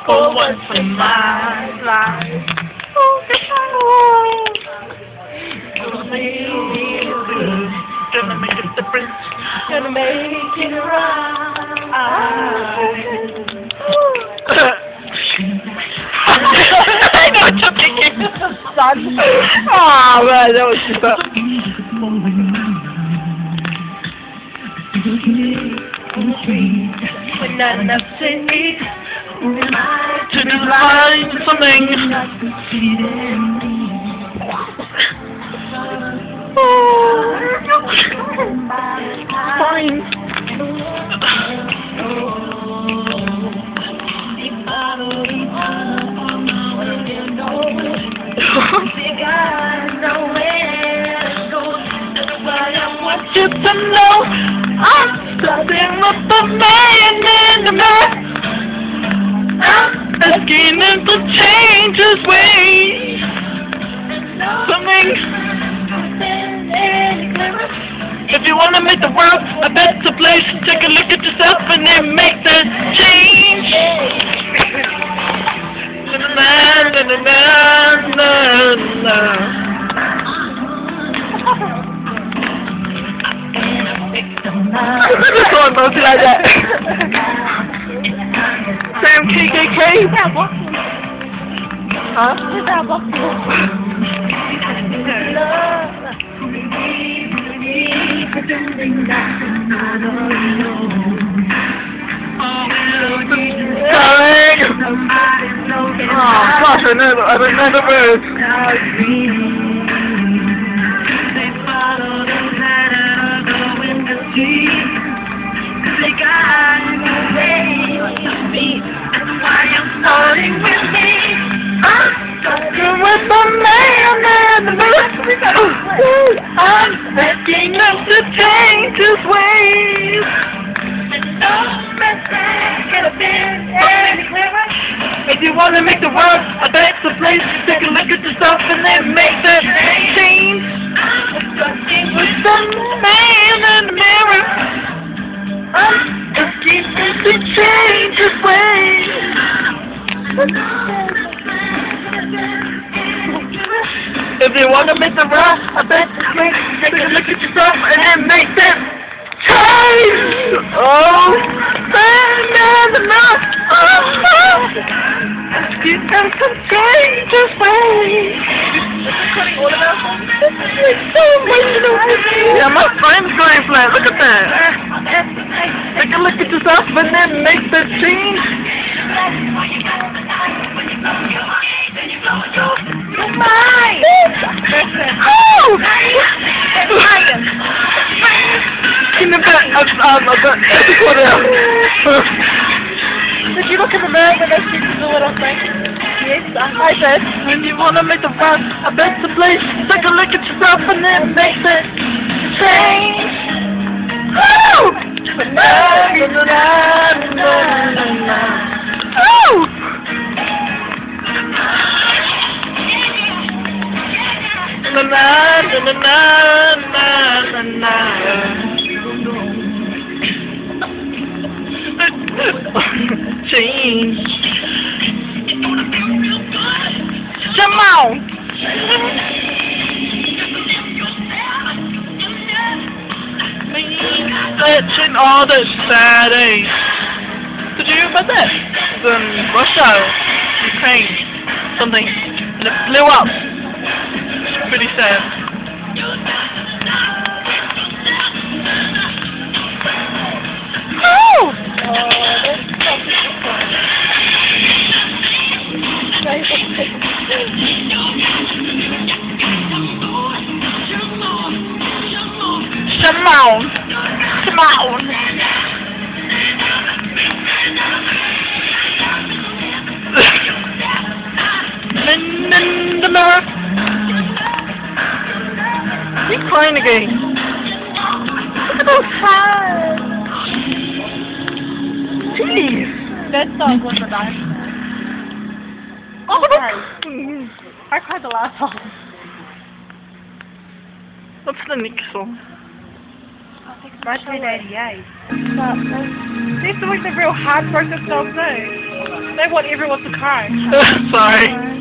for once in my life. Gonna make a difference. Gonna make it right. I know what you're thinking. Oh man, that was super. When not enough to eat, to design something. Fine. You to know I'm starting with the man in the mirror. I'm asking him to change his ways. Something. If you wanna make the world a better place, take a look at yourself and then make that change. This one mostly like that. Sam KKK. Huh? Oh gosh, I know the words. They got away with that's why I'm starting with me. I'm starting with the man in the mirror. I'm asking him to change his ways. If you want to make the world a better place, take a look at yourself and then make that change. With the man in the mirror, I'm asking him to change his ways. If you want to make the world a better place, take a look at yourself and then make that change. Oh, man in the mirror. You can change his ways. Yeah, my friend's going flat. Look at that. Take a look at yourself and then make the change. You're mine. Oh! In the back, what else? Did you look in the mirror when I speak to the little thing? Yes, I did. When you want to make the world a better place, take a look at yourself and then make that change. Oh! Oh! Change. Jamal. Searching all the Saturdays. Did you hear about that? Russia, Ukraine, something, and it blew up. It's pretty sad. Oh! Simone. In the mirror. He's crying again. Look at those hands. Jeez. That song was the last. Oh, I cried the last song. What's the next song? 1988. These are like the real heartbroken songs too. I want everyone to cry. Sorry.